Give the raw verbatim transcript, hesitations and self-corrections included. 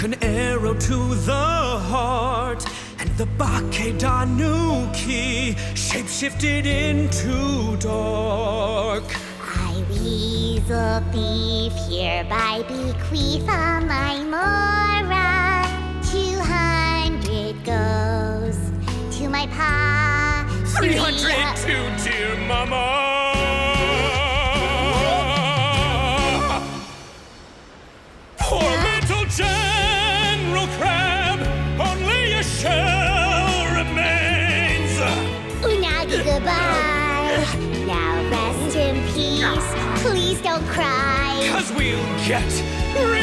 took an arrow to the heart, and the Bakedanuki shapeshifted into dark. I, Weasel Thief, hereby bequeath all my mora. Two hundred goes to my pa. Three hundred to dear mama. Poor little General Crab, only a shell remains. Unagi, goodbye. Now rest in peace. Please don't cry. 'Cause we'll get